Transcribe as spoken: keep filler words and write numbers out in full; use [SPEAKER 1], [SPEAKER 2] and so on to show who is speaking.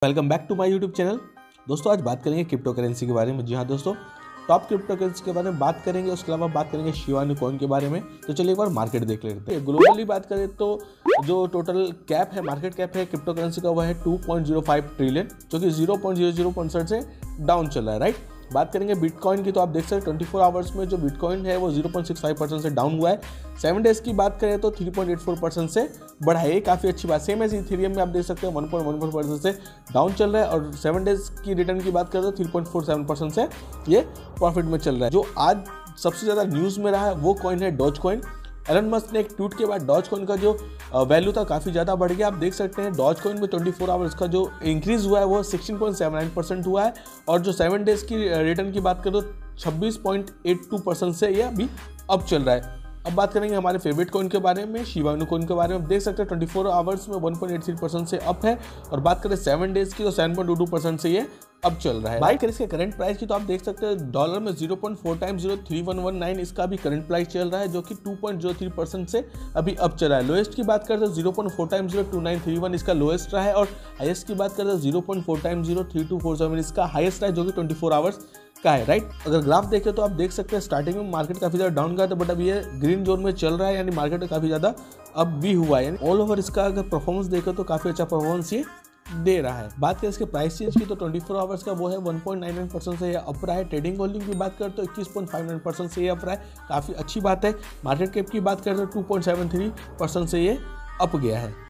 [SPEAKER 1] Welcome back to my YouTube channel. दोस्तों आज बात करेंगे क्रिप्टो करेंसी के बारे में। जी हाँ दोस्तों, टॉप क्रिप्टो करेंसी के बारे में बात करेंगे, उसके अलावा बात करेंगे शिबा इनू कॉइन के बारे में। तो चलिए एक बार मार्केट देख लेते हैं। ग्लोबली बात करें तो जो टोटल कैप है, मार्केट कैप है क्रिप्टो करेंसी का, वह है two point zero five trillion, जो कि zero point zero zero percent से डाउन चल रहा है। राइट, बात करेंगे बिटकॉइन की तो आप देख सकते हैं चौबीस आवर्स में जो बिटकॉइन है वो zero point six five percent से डाउन हुआ है। सेवन डेज की बात करें तो three point eight four percent से बढ़ा है, ये काफ़ी अच्छी बात। सेम एज इथेरियम में आप देख सकते हैं one point one four percent से डाउन चल रहा है, और सेवन डेज की रिटर्न की बात करें तो three point four seven percent से ये प्रॉफिट में चल रहा है। जो आज सबसे ज़्यादा न्यूज़ में रहा है वो कॉइन है डॉज कॉइन। एलन मस्क ने एक ट्वीट के बाद डॉज कॉइन का जो वैल्यू था काफ़ी ज़्यादा बढ़ गया। आप देख सकते हैं डॉज कॉइन में ट्वेंटी फोर आवर्स का जो इंक्रीज़ हुआ है वो sixteen point seven nine percent हुआ है, और जो सेवन डेज़ की रिटर्न की बात करें तो छब्बीस पॉइंट एट टू परसेंट से ये अभी अब चल रहा है। अब बात करेंगे हमारे फेवरेट कॉइन के बारे में, शिबा इनू कॉइन के बारे में। आप देख सकते हैं ट्वेंटी फोर आवर्स में one point eight three percent से अप है, और बात करें सेवन डेज़ की तो seven point two two percent से ये अब चल रहा है। बात करें इसके करंट प्राइस की तो आप देख सकते हैं डॉलर में zero point four times zero three one one nine इसका भी करंट प्राइस चल रहा है, जो कि two point zero three percent से अभी अब चल रहा है। लोएस्ट की बात करते हैं zero point four times zero two nine three one इसका लोएस्ट रहा है, और हाईएस्ट की बात करते हैं zero point four times zero three two four seven इसका हाईएस्ट रहा है, जो कि ट्वेंटी फोर आवर्स का है। राइट, अगर ग्राफ देखें तो आप देख सकते हैं स्टार्टिंग में मार्केट काफ़ी ज़्यादा डाउन का था, बट अब ये ग्रीन जोन में चल रहा है, यानी मार्केट काफ़ी ज़्यादा अब भी हुआ है। यानी ऑल ओवर इसका अगर परफॉर्मेंस देखें तो काफ़ी अच्छा परफॉर्मेंस ये दे रहा है। बात करें इसके प्राइस चेंज की तो ट्वेंटी फोर आवर्स का वो है one point nine nine percent से ये अप रहा है। ट्रेडिंग वॉल्यूम की बात करें तो इक्कीस पॉइंट फाइव नाइन परसेंट से ये अप रहा है, काफ़ी अच्छी बात है। मार्केट कैप की बात करें तो two point seven three percent से ये अप गया है।